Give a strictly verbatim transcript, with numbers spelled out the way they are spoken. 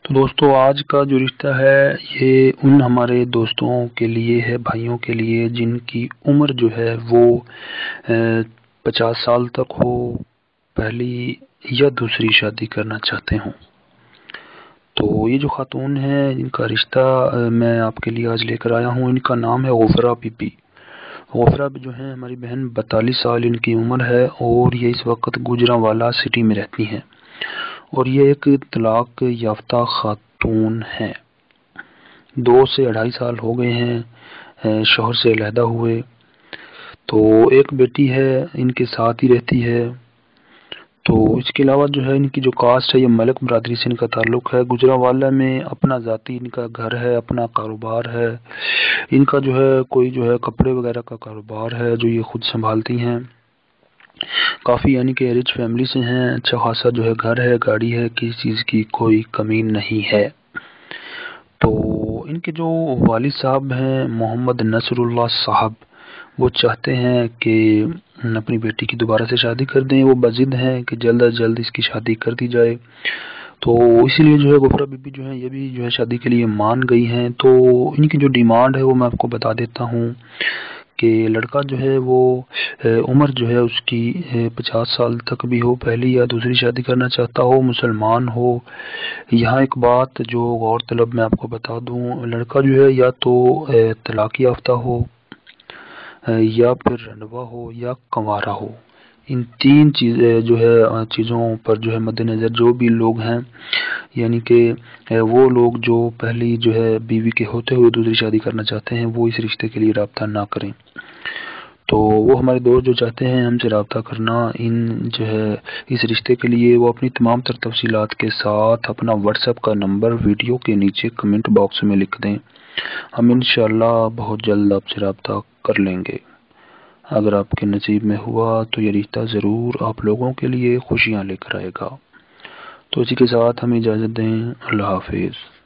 تو دوستو آج کا جو رشتہ ہے یہ ان ہمارے دوستوں کے لیے ہے، بھائیوں کے لیے جن کی عمر جو ہے وہ پچاس سال تک ہو، پہلی یا دوسری شادی کرنا چاہتے ہوں۔ تو یہ جو خاتون ہے جن کا رشتہ میں آپ کے لیے آج لے کر آیا ہوں، ان کا نام ہے غفرہ بی بی۔ غفرہ جو ہے ہماری بہن، بتالیس سال ان کی عمر ہے اور یہ اس وقت گوجرانوالہ سٹی میں رہتی ہیں، اور یہ ایک طلاق یافتہ خاتون ہے۔ دو سے اڑھائی سال ہو گئے ہیں شوہر سے علیحدہ ہوئے، تو ایک بیٹی ہے ان کے ساتھ ہی رہتی ہے۔ تو اس کے علاوہ جو ہے ان کی جو کاسٹ ہے یہ ملک برادری سے ان کا تعلق ہے۔ گوجرانوالہ میں اپنا ذاتی ان کا گھر ہے، اپنا کاروبار ہے، ان کا جو ہے کوئی جو ہے کپڑے وغیرہ کا کاروبار ہے جو یہ خود سنبھالتی ہیں۔ کافی یعنی کہ رچ فیملی سے ہیں، اچھا خاصا جو ہے گھر ہے، گاڑی ہے، کسی چیز کی کوئی کمی نہیں ہے۔ تو ان کے جو والد صاحب ہیں محمد نصر اللہ صاحب، وہ چاہتے ہیں کہ اپنی بیٹی کی دوبارہ سے شادی کر دیں۔ وہ بضد ہیں کہ جلد از جلد اس کی شادی کر دی جائے، تو اسی لیے جو ہے غفرہ بی بی جو ہے یہ بھی جو ہے شادی کے لیے مان گئی ہیں۔ تو ان کی جو ڈیمانڈ ہے وہ میں آپ کو بتا دیتا ہوں کہ لڑکا جو ہے وہ عمر جو ہے اس کی پچاس سال تک بھی ہو، پہلی یا دوسری شادی کرنا چاہتا ہو، مسلمان ہو۔ یہاں ایک بات جو غور طلب میں آپ کو بتا دوں، لڑکا جو ہے یا تو طلاق یافتہ ہو، یا پھر رنڈوا ہو، یا کنوارا ہو۔ ان تین چیزیں جو ہے چیزوں پر جو ہے مد نظر جو بھی لوگ ہیں، یعنی کہ وہ لوگ جو پہلی جو ہے بیوی کے ہوتے ہوئے دوسری شادی کرنا چاہتے ہیں، وہ اس رشتے کے لیے رابطہ نہ کریں۔ تو وہ ہمارے دوست جو چاہتے ہیں ہم سے رابطہ کرنا ان جو ہے اس رشتے کے لیے، وہ اپنی تمام تر تفصیلات کے ساتھ اپنا واٹس ایپ کا نمبر ویڈیو کے نیچے کمنٹ باکس میں لکھ دیں، ہم انشاءاللہ بہت جلد آپ سے رابطہ کر لیں گے۔ اگر آپ کے نصیب میں ہوا تو یہ رشتہ ضرور آپ لوگوں کے لیے خوشیاں لے کر آئے گا۔ تو اسی کے ساتھ ہمیں اجازت دیں، اللہ حافظ۔